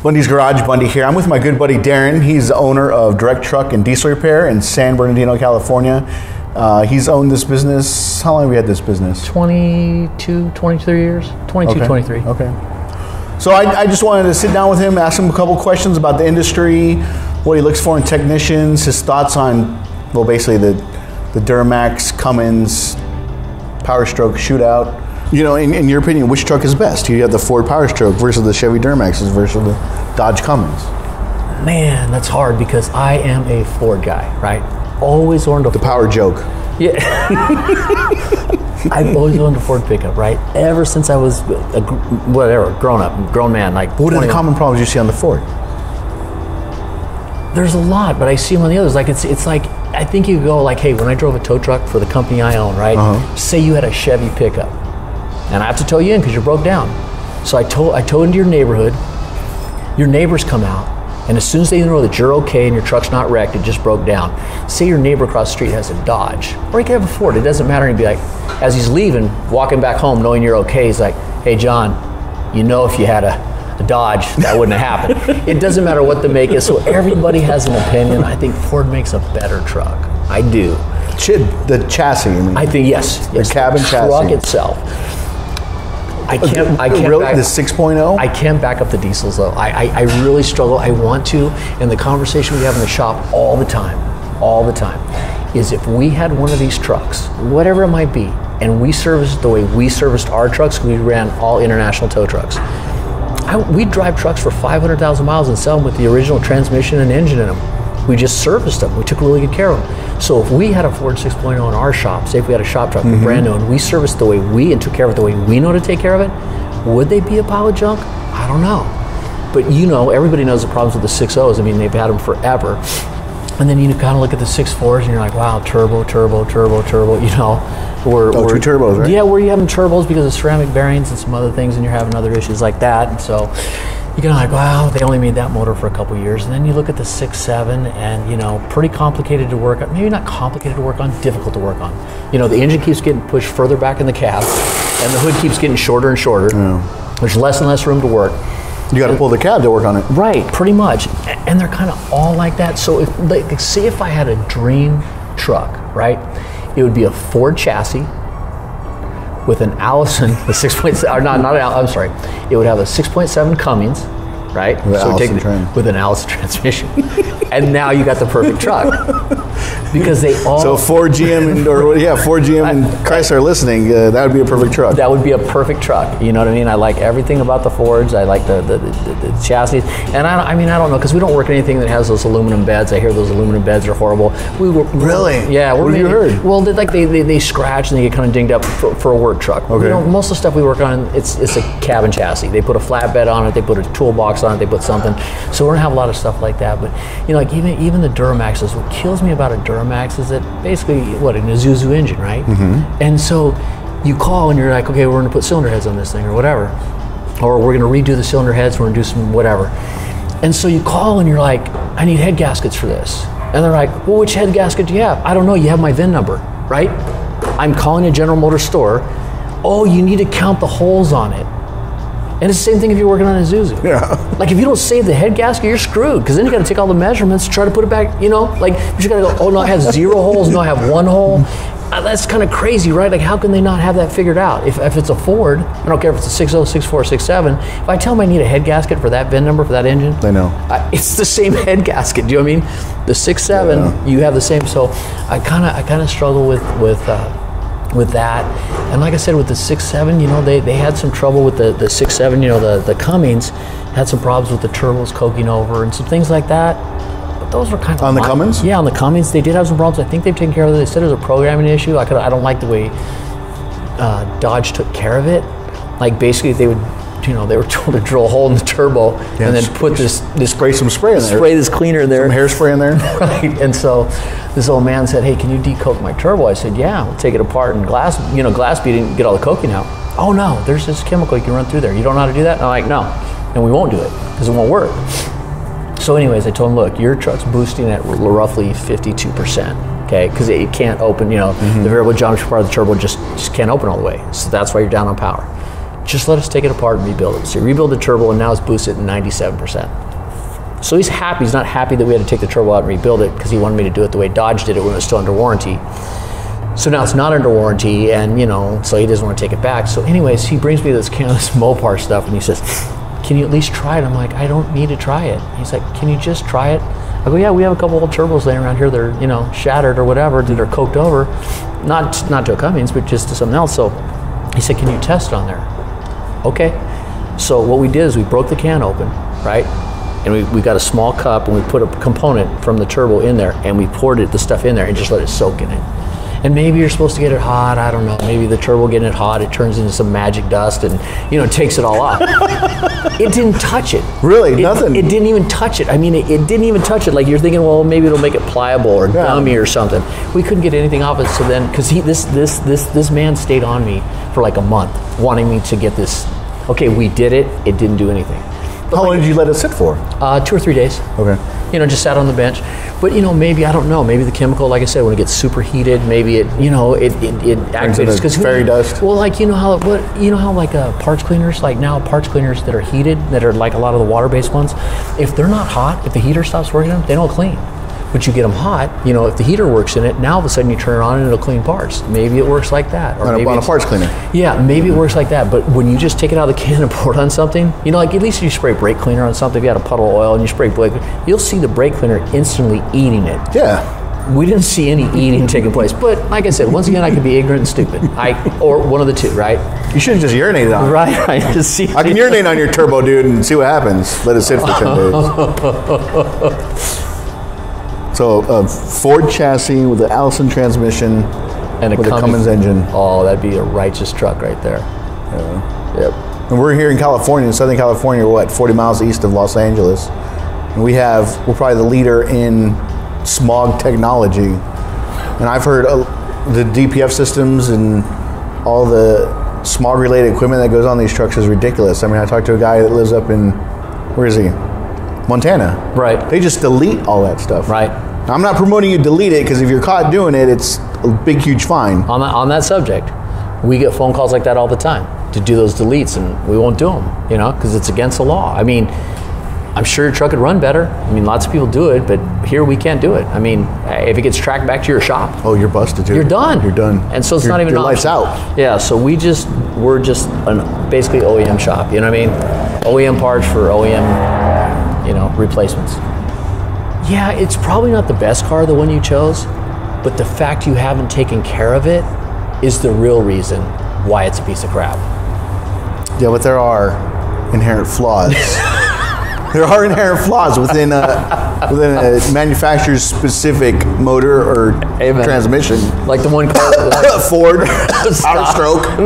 Bundy's Garage, Bundy here. I'm with my good buddy Darren. He's the owner of Direct Truck and Diesel Repair in San Bernardino, California. He's owned this business. How long have we had this business? 22, 23 years. 22, okay. 23. Okay. So I just wanted to sit down with him, ask him a couple questions about the industry, what he looks for in technicians, his thoughts on, well, basically the Duramax, Cummins, Powerstroke shootout. You know, in your opinion, which truck is best? You have the Ford Powerstroke versus the Chevy Duramaxes versus the Dodge Cummins. Man, that's hard because I am a Ford guy, right? Always owned a The power joke. Yeah. I've always owned a Ford pickup, right? Ever since I was grown man. Like, what are the common problems you see on the Ford? There's a lot, but I see them on the others. Like it's like, I think you go like, hey, when I drove a tow truck for the company I own, right? Say you had a Chevy pickup. And I have to tow you in because you're broke down. So I tow into your neighborhood. Your neighbors come out, and as soon as they know that you're okay and your truck's not wrecked, it just broke down. Say your neighbor across the street has a Dodge, or he could have a Ford. It doesn't matter. And he'd be like, as he's leaving, walking back home, knowing you're okay, he's like, "Hey, John, you know if you had a Dodge, that wouldn't have happened." It doesn't matter what the make is. So everybody has an opinion. I think Ford makes a better truck. I do. The chassis. I mean, I think yes. The cabin chassis. The truck itself. I can't really, the 6.0? I can't back up the diesels though. I really struggle. I want to, and the conversation we have in the shop all the time, is if we had one of these trucks, whatever it might be, and we serviced the way we serviced our trucks, we ran all international tow trucks. We'd drive trucks for 500,000 miles and sell them with the original transmission and engine in them. We just serviced them. We took really good care of them. So if we had a Ford 6.0 in our shop, say if we had a shop truck, brand new, and we serviced the way and took care of it the way we know to take care of it, would they be a pile of junk? I don't know. But you know, everybody knows the problems with the 6.0s. I mean, they've had them forever. And then you kind of look at the 6.4s and you're like, wow, turbo, you know. Two turbos, right? Yeah, where you having turbos because of ceramic bearings and some other things, and you're having other issues like that. And so you're kind of like, wow, they only made that motor for a couple years. And then you look at the 6.7 and, you know, pretty complicated to work on. Maybe not complicated to work on, difficult to work on. You know, the engine keeps getting pushed further back in the cab and the hood keeps getting shorter and shorter. Yeah. There's less and less room to work. You got to pull the cab to work on it. Right, pretty much. And they're kind of all like that. So if, like, say if I had a dream truck, right, it would be a Ford chassis with an Allison, the 6.7, or not an, I'm sorry, it would have a 6.7 Cummins, right? With an Allison transmission. And now you got the perfect truck. Because they all... So Ford, GM, Ford, GM, and Chrysler are listening, that would be a perfect truck. That would be a perfect truck. You know what I mean? I like everything about the Fords. I like the chassis. And I don't know, because we don't work anything that has those aluminum beds. I hear those aluminum beds are horrible. Really? Yeah. What have you heard? Well, they scratch and they get kind of dinged up for a work truck. Okay. You know, most of the stuff we work on, it's a cabin chassis. They put a flatbed on it. They put a toolbox on it. They put something. So we're going to have a lot of stuff like that. But, you know, like even the Duramaxes, what kills me about a Duramax is that basically, an Isuzu engine, right? And so you call and you're like, okay, we're going to put cylinder heads on this thing or whatever. Or we're going to redo the cylinder heads, we're going to do some whatever. And so you call and you're like, I need head gaskets for this. And they're like, well, which head gasket do you have? I don't know, you have my VIN number, right? I'm calling a General Motors store. Oh, you need to count the holes on it. And it's the same thing if you're working on a Isuzu. Yeah. Like if you don't save the head gasket, you're screwed. Because then you got to take all the measurements, try to put it back. You know, like you got to go. Oh no, I have 0 holes. No, I have 1 hole. That's kind of crazy, right? Like how can they not have that figured out? If it's a Ford, I don't care if it's a 6.0, 6.4, 6.7. If I tell them I need a head gasket for that VIN number for that engine, they know. It's the same head gasket. Do you know what I mean? The 6.7, you have the same. So I kind of struggle with that. And like I said, with the 6.7, you know, they had some trouble with the 6.7, you know, the Cummins had some problems with the turbos coking over and some things like that. But those were kind of... On the Cummins? Yeah, on the Cummins. They did have some problems. I think they've taken care of it. They said it was a programming issue. I don't like the way Dodge took care of it. Like basically they would, you know, they were told to drill a hole in the turbo and then put this spray some spray in there. Spray this cleaner in there. Some hairspray in there. Right. And so this old man said, hey, can you decoke my turbo? I said, yeah, we'll take it apart and glass bead and get all the coking out. Oh no, there's this chemical you can run through there. You don't know how to do that? And I'm like, no. And we won't do it because it won't work. So anyways, I told him, look, your truck's boosting at roughly 52%. Okay, because it can't open, you know, the variable geometry part of the turbo just can't open all the way. So that's why you're down on power. just let us take it apart and rebuild it. So we rebuild the turbo, and now it's boosted at 97%. So he's happy. He's not happy that we had to take the turbo out and rebuild it, because he wanted me to do it the way Dodge did it when it was still under warranty. So now it's not under warranty, and so he doesn't want to take it back. So anyways, he brings me this can of this Mopar stuff, and he says, can you at least try it? I'm like, I don't need to try it. He's like, can you just try it? I go, yeah, we have a couple old turbos laying around here that are, shattered or whatever, that are coked over. Not to a Cummins, but just to something else. So he said, can you test it on there? Okay. So what we did is we broke the can open, right? And we got a small cup, and we put a component from the turbo in there, and we poured the stuff in there and just let it soak in it. And maybe you're supposed to get it hot, I don't know. Maybe the turbo getting it hot, it turns into some magic dust and, takes it all off. It didn't touch it. Really? Nothing? It didn't even touch it. I mean, it didn't even touch it. Like, you're thinking, well, maybe it'll make it pliable or gummy or something. We couldn't get anything off it. So then, because this man stayed on me for like a month, wanting me to get this. Okay, we did it. It didn't do anything. But how long did you let it sit for? 2 or 3 days. Okay. Just sat on the bench. But maybe, I don't know, maybe the chemical, like I said, when it gets superheated, maybe it activates, because fairy dust. Well, like how parts cleaners, like now parts cleaners that are heated, that are like a lot of the water-based ones, if they're not hot, if the heater stops working on them, they don't clean. But you get them hot, if the heater works in it, now all of a sudden you turn it on and it'll clean parts. Maybe it works like that. Or maybe on a parts cleaner. Yeah, maybe it works like that. But when you just take it out of the can and pour it on something, like at least if you spray brake cleaner on something, if you had a puddle of oil and you spray brake, you'll see the brake cleaner instantly eating it. Yeah. We didn't see any eating taking place. But like I said, once again, I could be ignorant and stupid. Or one of the two, right? You should have just urinated on it. Right. Just see. I can urinate on your turbo, dude, and see what happens. Let it sit for 10 days. So a Ford chassis with an Allison transmission and with a Cummins engine. Oh, that'd be a righteous truck right there. Yeah. Yep. And we're here in California, in Southern California, 40 miles east of Los Angeles. And we're probably the leader in smog technology. And I've heard the DPF systems and all the smog-related equipment that goes on these trucks is ridiculous. I mean, I talked to a guy that lives up in, where is he? Montana. Right. They just delete all that stuff. Right. Now, I'm not promoting you to delete it, because if you're caught doing it, it's a big, huge fine. On that subject, we get phone calls like that all the time to do those deletes, and we won't do them, because it's against the law. I mean, I'm sure your truck could run better. I mean, lots of people do it, but here we can't do it. I mean, if it gets tracked back to your shop, oh, you're busted too. You're done. You're done. And so it's not even your an life's option. out. Yeah, so we're just basically OEM shop. You know what I mean? OEM parts for OEM, replacements. Yeah, it's probably not the best car, the one you chose, but the fact you haven't taken care of it is the real reason why it's a piece of crap. Yeah, but there are inherent flaws. There are inherent flaws within a manufacturer's specific motor or transmission. Like the one car, Ford Powerstroke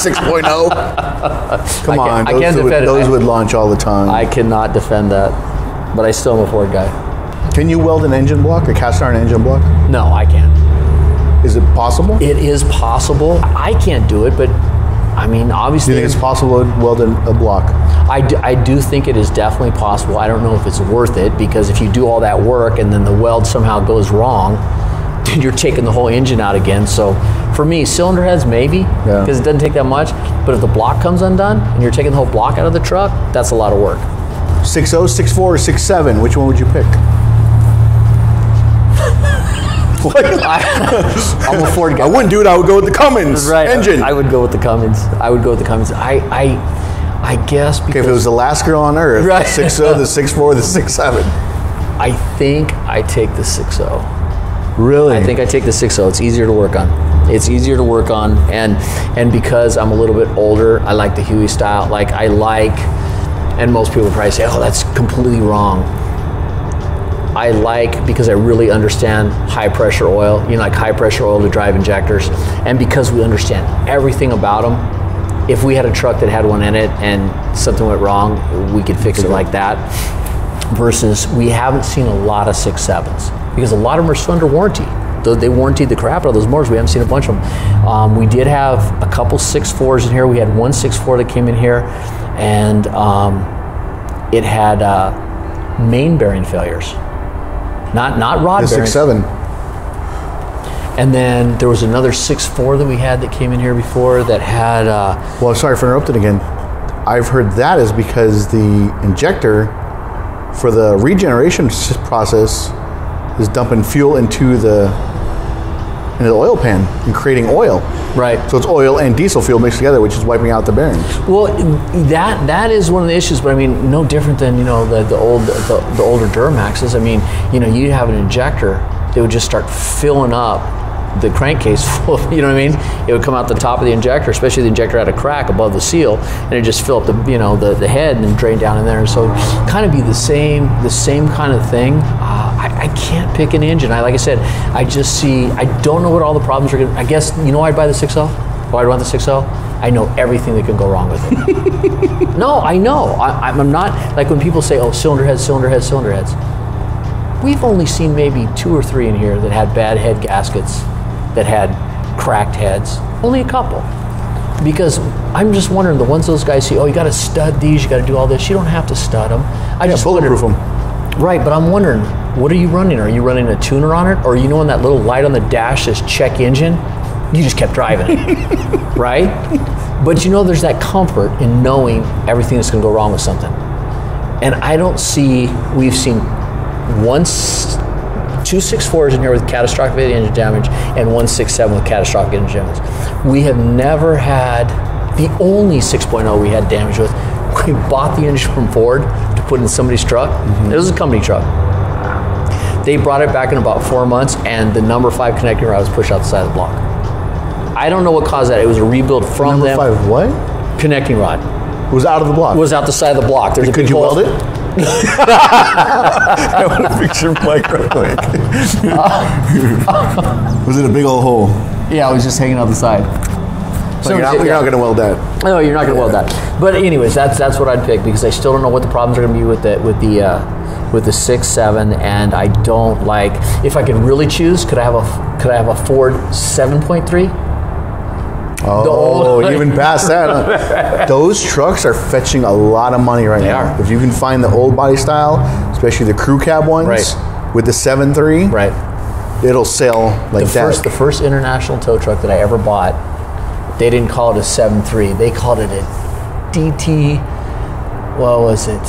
6.0. Come on, I can't defend it. Those would launch all the time. I cannot defend that, but I still am a Ford guy. Can you weld an engine block, a cast iron engine block? No, I can't. Is it possible? It is possible. I can't do it, but I mean, obviously. Do you think it's possible to weld a block? I do think it is definitely possible. I don't know if it's worth it, because if you do all that work and then the weld somehow goes wrong, then you're taking the whole engine out again. So for me, cylinder heads maybe, because it doesn't take that much. But if the block comes undone and you're taking the whole block out of the truck, that's a lot of work. 6.0, 6.4, or 6.7, which one would you pick? I'm a Ford guy. I wouldn't do it. I would go with the Cummins engine. I would go with the Cummins. I guess because... Okay, if it was the last girl on earth, right. 6.0, the 6.4, the 6.7. I think I take the 6.0. Really? I think I take the 6.0. It's easier to work on. It's easier to work on, and because I'm a little bit older, I like the HEUI style. And most people probably say, oh, that's completely wrong. I because I really understand high pressure oil, like high pressure oil to drive injectors. And because we understand everything about them, if we had a truck that had one in it and something went wrong, we could fix it like that. Versus we haven't seen a lot of 6.7s, because a lot of them are still under warranty. They warrantied the crap out of those motors. We haven't seen a bunch of them. We did have a couple 6.4s in here. We had one 6.4 that came in here, and it had main bearing failures. Not rod bearings. The 6.7. And then there was another 6.4 that we had that came in here before that had... well, sorry for interrupting again. I've heard that is because the injector for the regeneration process is dumping fuel into the oil pan and creating oil. Right. So it's oil and diesel fuel mixed together, which is wiping out the bearings. Well, that is one of the issues, but I mean, no different than, you know, the older Duramaxes. I mean, you know, you'd have an injector that would just start filling up the crankcase full of, you know what I mean? It would come out the top of the injector, especially the injector had a crack above the seal, and it just fill up the, you know, the head and drain down in there. So kind of be the same kind of thing. I can't pick an engine. Like I said, I just see, I don't know what all the problems are going to, I guess, you know why I'd buy the 6L? Why I'd want the 6L? I know everything that can go wrong with it. No, I know. I'm not, like when people say, oh, cylinder heads, cylinder heads, cylinder heads. We've only seen maybe 2 or 3 in here that had bad head gaskets, that had cracked heads. Only a couple. Because I'm just wondering, the ones those guys see, oh, you got to stud these, you got to do all this. You don't have to stud them. I just bulletproof them. Right, but I'm wondering, what are you running? Are you running a tuner on it? Or you know when that little light on the dash says check engine? You just kept driving it, right? But you know there's that comfort in knowing everything that's going to go wrong with something. And I don't see, we've seen 2 6.4s in here with catastrophic engine damage and 1 6.7 with catastrophic engine damage. We have never had, the only 6.0 we had damage with, we bought the engine from Ford to put in somebody's truck. It was a company truck. They brought it back in about 4 months and the number 5 connecting rod was pushed out the side of the block. I don't know what caused that. It was a rebuild from them. Number 5 what? Connecting rod. It was out of the block? It was out the side of the block. There's Could you weld it? I want to picture Mike real quick. Was it a big old hole? Yeah, it was just hanging out the side. So you're not going to weld that. No, you're not going to weld that. But anyways, that's what I'd pick because I still don't know what the problems are going to be with the 6.7, and I don't like. If I could really choose, could I have a Ford 7.3? Oh, even past that. Huh? Those trucks are fetching a lot of money right now. If you can find the old body style, especially the crew cab ones, with the 7.3, it'll sell like that. The first international tow truck that I ever bought, they didn't call it a 7.3. They called it a DT, what was it?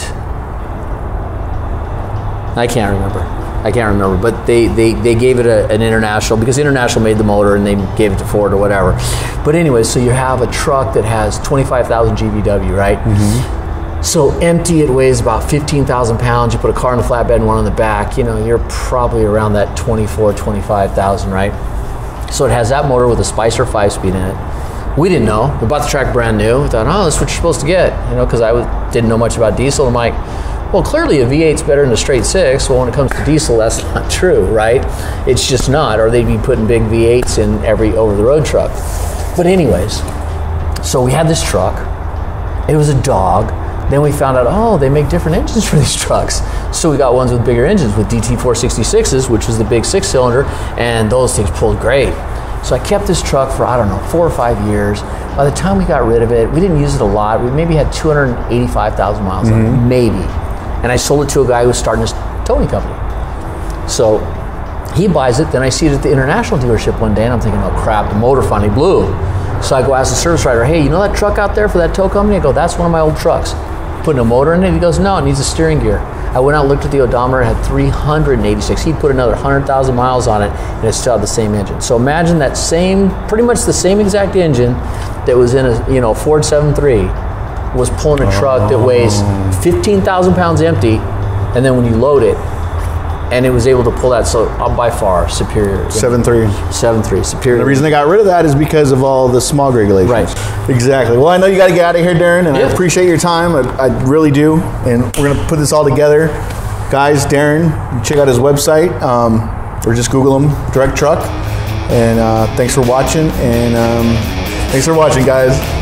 I can't remember, but they gave it an international because International made the motor and they gave it to Ford or whatever. But anyway, so you have a truck that has 25,000 GVW, right? Mm-hmm. So empty, it weighs about 15,000 pounds. You put a car in the flatbed and one on the back, you know, you're probably around that 24, 25,000, right? So it has that motor with a Spicer 5-speed in it. We didn't know. We bought the truck brand new. We thought, oh, that's what you're supposed to get, you know, because I didn't know much about diesel. I'm like, well, clearly a V8's better than a straight 6. Well, when it comes to diesel, that's not true, right? It's just not, or they'd be putting big V8s in every over-the-road truck. But anyways, so we had this truck. It was a dog. Then we found out, oh, they make different engines for these trucks. So we got ones with bigger engines, with DT466s, which was the big 6-cylinder, and those things pulled great. So I kept this truck for, I don't know, 4 or 5 years. By the time we got rid of it, we didn't use it a lot. We maybe had 285,000 miles on it, maybe. And I sold it to a guy who was starting his towing company. So he buys it, then I see it at the International dealership one day, and I'm thinking, oh crap, the motor finally blew. So I go ask the service writer, hey, you know that truck out there for that tow company? I go, that's one of my old trucks. Putting a motor in it? He goes, no, it needs a steering gear. I went out and looked at the odometer, it had 386. He put another 100,000 miles on it, and it still had the same engine. So imagine that same, pretty much the same exact engine that was in a, you know, Ford 7.3 was pulling a truck that weighs 15,000 pounds empty, and then when you load it, and it was able to pull that, so by far superior. 7.3. 7.3, superior. And the reason they got rid of that is because of all the smog regulations. Right. Exactly. Well, I know you got to get out of here, Darren, and I appreciate your time. I really do. And we're going to put this all together. Guys, Darren, check out his website, or just Google him, Direct Truck. And thanks for watching. And thanks for watching, guys.